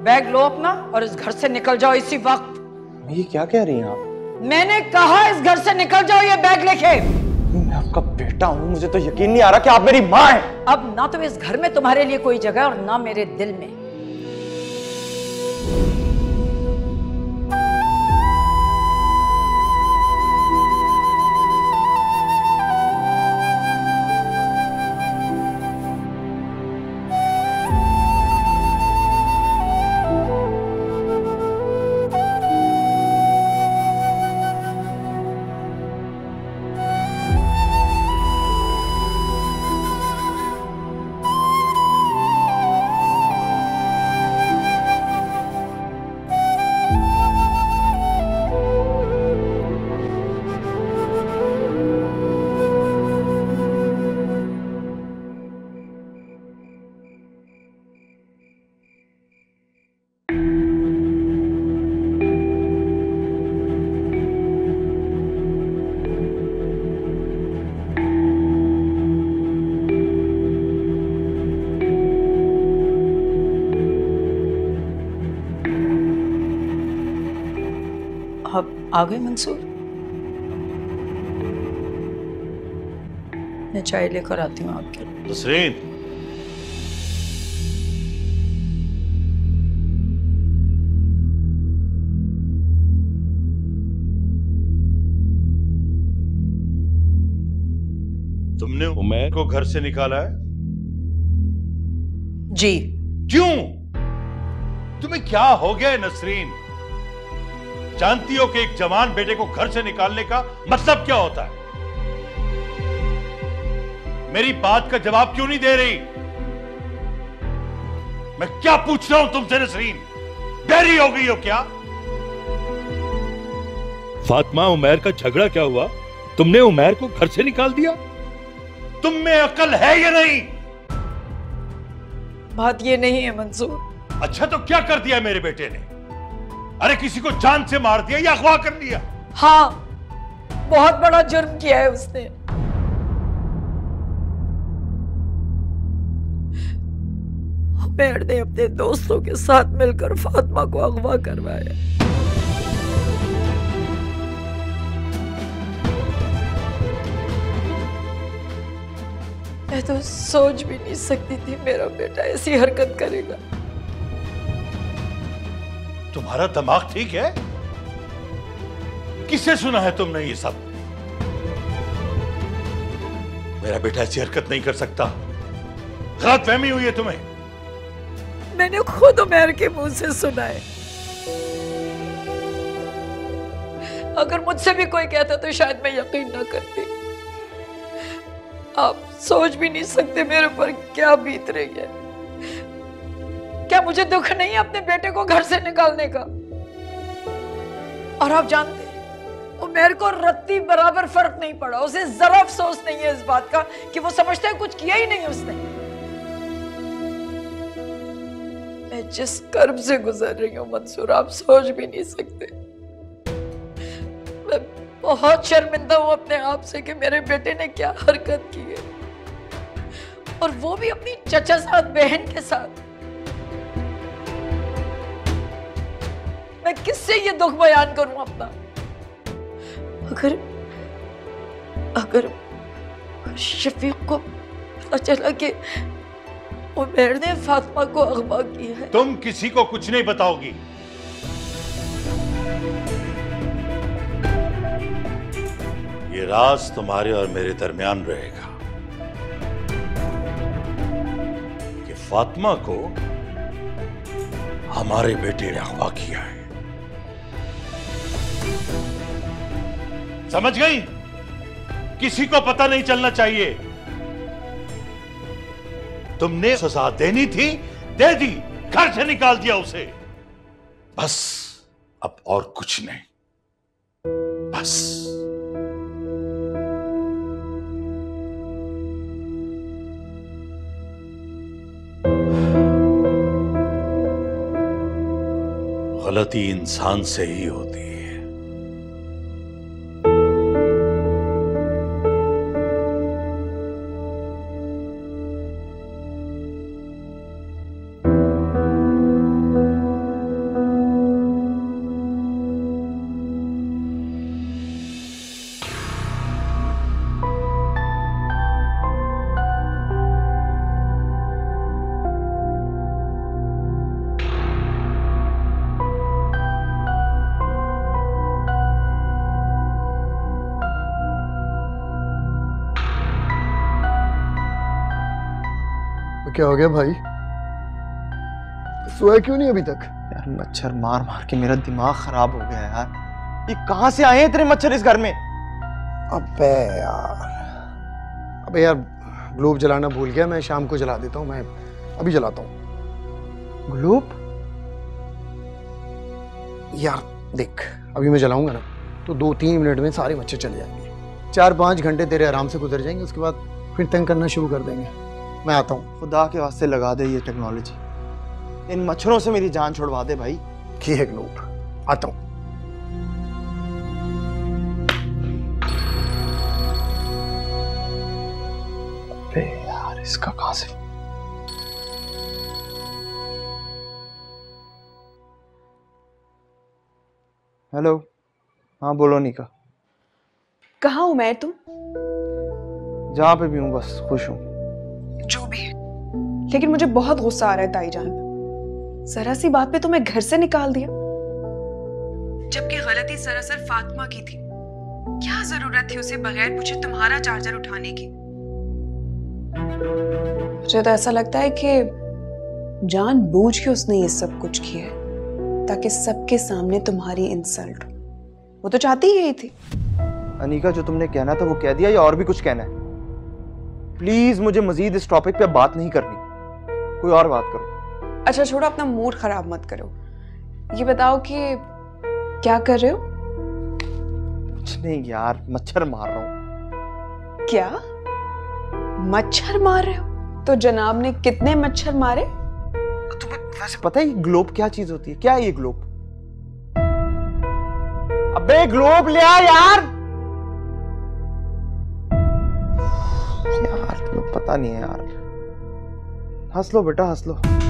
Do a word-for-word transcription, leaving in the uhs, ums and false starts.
Bag लो अपना और इस घर से निकल जाओ इसी वक्त। ये क्या कह रही हैं आप? मैंने कहा इस घर से निकल जाओ ये बैग लेके। मैं आपका बेटा हूँ, मुझे तो यकीन नहीं आ रहा कि आप मेरी माँ हैं। अब ना तो इस घर में तुम्हारे लिए कोई जगह और ना मेरे दिल में। अब आ गए मंसूर? मैं चाय लेकर आती हूँ आपके लिए। नसरीन, तुमने उमैर को घर से निकाला है? जी। क्यों? तुम्हें क्या हो गया है नसरीन? जानती हो कि एक जवान बेटे को घर से निकालने का मतलब क्या होता है? मेरी बात का जवाब क्यों नहीं दे रही? मैं क्या पूछ रहा हूं तुमसे नसरीन? बेरी हो गई हो क्या? फातिमा, उमैर का झगड़ा क्या हुआ? तुमने उमैर को घर से निकाल दिया? तुम में अकल है या नहीं? बात ये नहीं है मंसूर। अच्छा, तो क्या कर दिया मेरे बेटे ने? अरे किसी को जान से मार दिया या अगवा कर लिया? हाँ, बहुत बड़ा जुर्म किया है उसने। उमैर ने अपने दोस्तों के साथ मिलकर फातिमा को अगवा करवाया। मैं तो सोच भी नहीं सकती थी मेरा बेटा ऐसी हरकत करेगा। तुम्हारा दिमाग ठीक है? किससे सुना है तुमने ये सब? मेरा बेटा ऐसी हरकत नहीं कर सकता। गलतफहमी हुई है तुम्हें। मैंने खुद उमैर के मुंह से सुना है। अगर मुझसे भी कोई कहता तो शायद मैं यकीन ना करती। आप सोच भी नहीं सकते मेरे पर क्या बीत रही है। क्या मुझे दुख नहीं है अपने बेटे को घर से निकालने का? और आप जानते हैं, उमैर को रत्ती बराबर फर्क नहीं पड़ा। उसे जरा अफसोस नहीं है इस बात का कि वो समझता है कुछ किया ही नहीं उसने। मैं जिस कर्ब से गुजर रही हूँ मंसूर, आप सोच भी नहीं सकते। मैं बहुत शर्मिंदा हूँ अपने आप से कि मेरे बेटे ने क्या हरकत की है, और वो भी अपनी चचा साथ बहन के साथ। मैं किससे ये दुख बयान करूं अपना? अगर अगर शफीक को पता चला कि उमैर ने फातिमा को अगवा किया है। तुम किसी को कुछ नहीं बताओगी। ये राज तुम्हारे और मेरे दरमियान रहेगा कि फातिमा को हमारे बेटे ने अगवा किया है। समझ गई? किसी को पता नहीं चलना चाहिए। तुमने सजा देनी थी, दे दी, घर से निकाल दिया उसे। बस, अब और कुछ नहीं। बस। गलती इंसान से ही होती है। क्या हो गया भाई? सोया क्यों नहीं अभी तक? यार मच्छर मार मार के मेरा दिमाग खराब हो गया यार। ये कहां से आए हैं तेरे मच्छर इस घर में? अबे यार, अबे यार ग्लोब जलाना भूल गया। मैं शाम को जला देता हूँ, मैं अभी जलाता हूँ। ग्लोब? यार देख, अभी मैं जलाऊंगा ना तो दो तीन मिनट में सारे मच्छर चले जाएंगे। चार पाँच घंटे तेरे आराम से गुजर जाएंगे, उसके बाद फिर तंग करना शुरू कर देंगे। मैं आता हूँ। खुदा के वास्ते लगा दे ये टेक्नोलॉजी, इन मच्छरों से मेरी जान छुड़वा दे भाई। की है ग्लोब, आता हूँ। अबे यार इसका कहां से? हेलो, हाँ बोलो निका। कहाँ हूँ मैं? तुम जहाँ पे भी हूँ बस खुश हूँ। जो भी है, लेकिन मुझे बहुत गुस्सा आ रहा है ताईजान। जरा सी बात पे तुम्हें घर से निकाल दिया, जबकि गलती सरासर फातिमा की थी। क्या जरूरत थी उसे बगैर पूछे तुम्हारा चार्जर उठाने की? मुझे तो ऐसा लगता है कि जानबूझ के उसने ये सब कुछ किया है ताकि सबके सामने तुम्हारी इंसल्ट हो। वो तो चाहती ही यही थी। अनीका, जो तुमने कहना था वो कह दिया या और भी कुछ कहना है? प्लीज मुझे मजीद इस टॉपिक पे बात नहीं करनी, कोई और बात करो। अच्छा छोड़ो, अपना मूड खराब मत करो। ये बताओ कि क्या कर रहे हो? कुछ नहीं यार, मच्छर मार रहा हूँ। क्या मच्छर मार रहे हो? तो जनाब ने कितने मच्छर मारे? तुम्हें वैसे पता है ये ग्लोब क्या चीज होती है? क्या है ये ग्लोब? अबे ग्लोब ले आ यार। यार तुम्हें पता नहीं है यार। हंस लो बेटा, हंस लो।